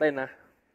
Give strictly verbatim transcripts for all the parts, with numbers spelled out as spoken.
เต้นนะ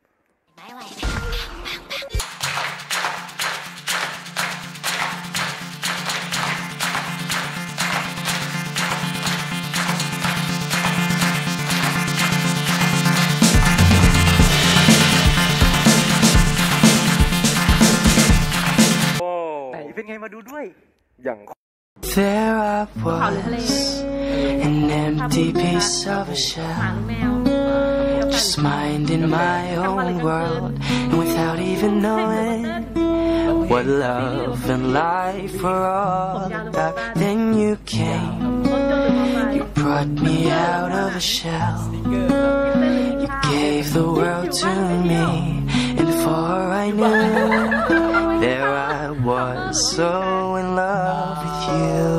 เป็นไงมาดูด้วยอย่าง There I was, an empty piece of a shell, just minding my own world, and without even knowing what love and life were all about. Then you came, you brought me out of a shell, you gave the world to me, and before I knew, there I was, so in love with you.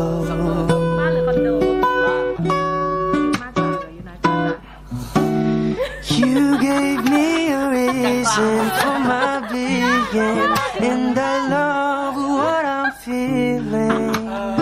You gave me a reason for my being, and I love what I'm feeling.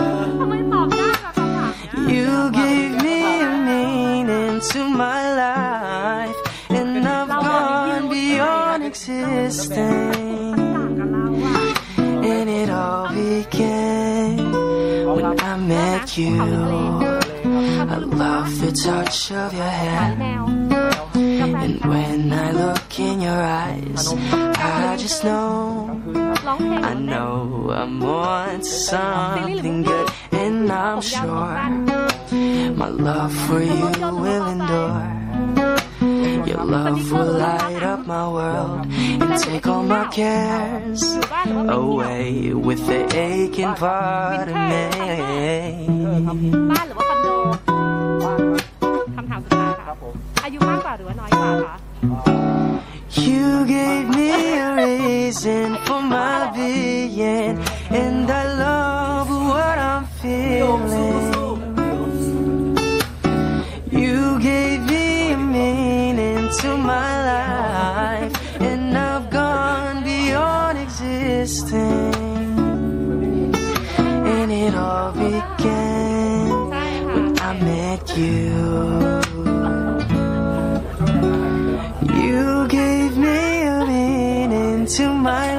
You gave me a meaning to my life, and I've gone beyond existing. And it all began when I met you. I love the touch of your hand, and when I look in your eyes, I just know, I know I'm on to something good, and I'm sure my love for you will endure. Your love will light up my world and take all my cares away with the aching part of me. You gave me a reason for my being, and I love what I'm feeling. You gave me a meaning to my life, and I've gone beyond existing. And it all began when I met you. You gave me a meaning to my